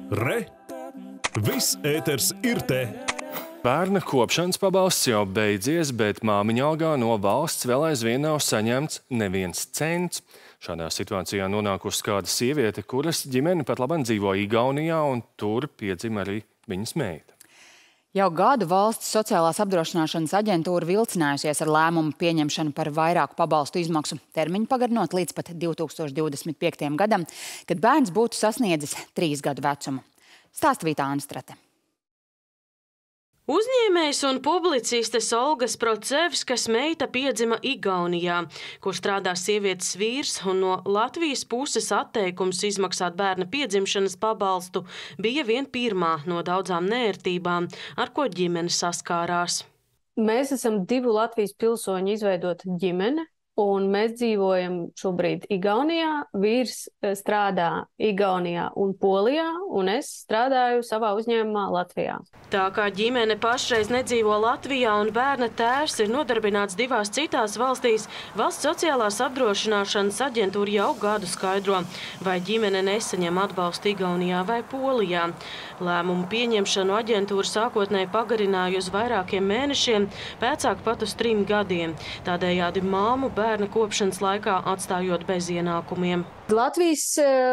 Re! Viss ēters ir te! Bērna kopšanas pabalsts jau beidzies, bet māmiņa algā no valsts vēl aizvien nav saņemts neviens cents. Šādā situācijā nonākusi kāda sieviete, kuras ģimene pat labāk dzīvo Igaunijā, un tur piedzima arī viņas meita. Jau gadu valsts sociālās apdrošināšanas aģentūra vilcinājusies ar lēmumu pieņemšanu par vairāku pabalstu izmaksu termiņu pagarinot līdz pat 2025. gadam, kad bērns būtu sasniedzis 3 gadu vecumu. Stāsta Vīta Anstrate. Uzņēmējs un publicistes Olgas Procevskas meita piedzima Igaunijā, kur strādā sievietes vīrs, un no Latvijas puses atteikums izmaksāt bērna piedzimšanas pabalstu bija vien pirmā no daudzām neērtībām, ar ko ģimene saskārās. Mēs esam 2 Latvijas pilsoņu izveidota ģimene, un mēs dzīvojam šobrīd Igaunijā. Vīrs strādā Igaunijā un Polijā, un es strādāju savā uzņēmumā Latvijā. Tā kā ģimene pašreiz nedzīvo Latvijā un bērna tēvs ir nodarbināts 2 citās valstīs, valsts sociālās apdrošināšanas aģentūra jau gadu skaidro, vai ģimene nesaņem atbalstu Igaunijā vai Polijā. Lēmumu pieņemšanu aģentūra sākotnēji pagarināja uz vairākiem mēnešiem, pēcāk pat uz 3 gadiem. Tādējādi māmu bērna kopšanas laikā atstājot bez ienākumiem. Latvijas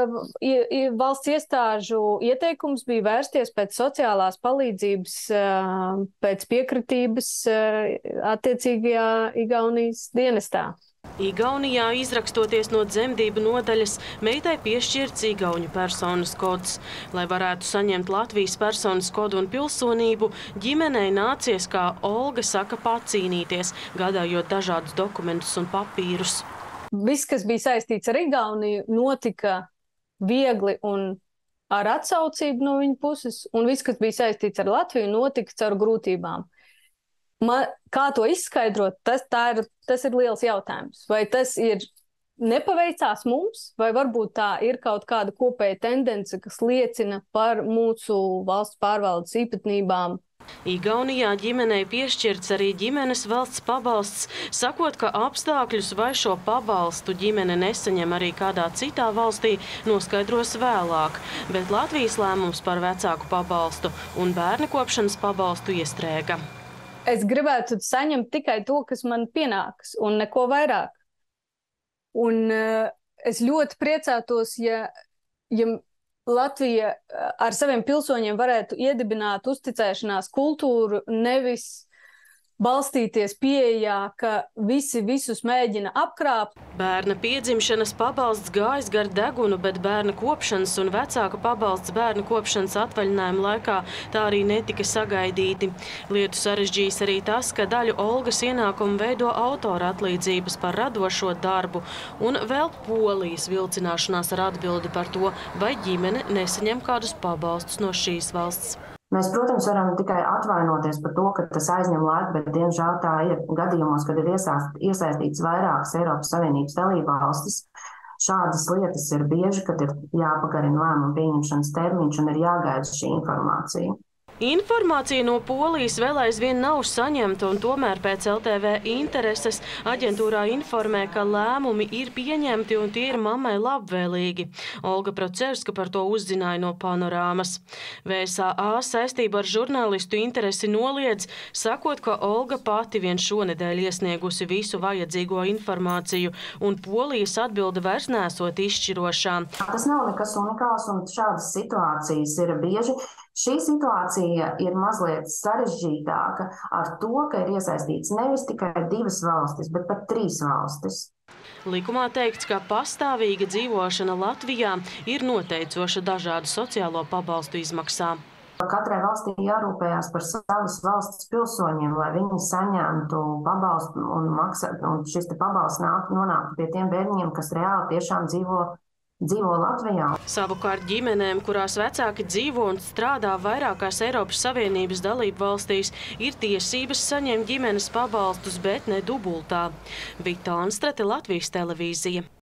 valsts iestāžu ieteikums bija vērsties pēc sociālās palīdzības, pēc piekritības attiecīgajā Igaunijas dienestā. Igaunijā, izrakstoties no dzemdību nodaļas, meitai piešķirts igauņu personas kods. Lai varētu saņemt Latvijas personas kodu un pilsonību, ģimenei nācies, kā Olga saka, pacīnīties, gādājot dažādus dokumentus un papīrus. Viss, kas bija saistīts ar Igauniju, notika viegli un ar atsaucību no viņa puses, un viss, kas bija saistīts ar Latviju, notika caur grūtībām. Kā to izskaidrot, tas ir liels jautājums. Vai tas ir nepaveicās mums, vai varbūt tā ir kaut kāda kopēja tendence, kas liecina par mūsu valsts pārvaldes īpatnībām? Igaunijā ģimenei piešķirts arī ģimenes valsts pabalsts, sakot, ka apstākļus vai šo pabalstu ģimene nesaņem arī kādā citā valstī, noskaidros vēlāk, bet Latvijas lēmums par vecāku pabalstu un bērna kopšanas pabalstu iestrēga. Es gribētu saņemt tikai to, kas man pienāks, un neko vairāk. Un es ļoti priecātos, ja Latvija ar saviem pilsoņiem varētu iedibināt uzticēšanās kultūru, nevis balstīties pieejā, ka visi visus mēģina apkrāpt. Bērna piedzimšanas pabalsts gājis gar degunu, bet bērna kopšanas un vecāka pabalsts bērna kopšanas atvaļinājuma laikā tā arī netika sagaidīti. Lietu sarežģījis arī tas, ka daļu Olgas ienākumu veido autora atlīdzības par radošo darbu un vēl Polijas vilcināšanās ar atbildi par to, vai ģimene nesaņem kādus pabalstus no šīs valsts. Mēs, protams, varam tikai atvainoties par to, ka tas aizņem laiku, bet, diemžēl, tā ir gadījumos, kad ir iesaistīts vairākas Eiropas Savienības dalībvalstis. Šādas lietas ir bieži, kad ir jāpagarina lēmumu pieņemšanas termiņš un ir jāgaida šī informācija. Informācija no Polijas vēl aizvien nav saņemta, un tomēr pēc LTV intereses aģentūrā informē, ka lēmumi ir pieņemti un tie ir mammai labvēlīgi. Olga Procevska par to uzzināja no Panorāmas. VSAA saistība ar žurnālistu interesi noliedz, sakot, ka Olga pati vien šonedēļ iesniegusi visu vajadzīgo informāciju, un Polijas atbilde vairs nesot izšķirošā. Tas nav nekas unikāls, un šādas situācijas ir bieži. Šī situācija ir mazliet sarežģītāka ar to, ka ir iesaistīts nevis tikai 2 valstis, bet pat 3 valstis. Likumā teikts, ka pastāvīga dzīvošana Latvijā ir noteicoša dažādu sociālo pabalstu izmaksām. Katrai valstī jārūpējās par savas valsts pilsoņiem, lai viņi saņemtu pabalstu un šis pabalsts nonāktu pie tiem bērniņiem, kas reāli tiešām dzīvo Latvijā. Savukārt ģimenēm, kurās vecāki dzīvo un strādā vairākās Eiropas Savienības dalību valstīs, ir tiesības saņemt ģimenes pabalstus, bet ne dubultā. Vīta Anstrate, Latvijas televīzija.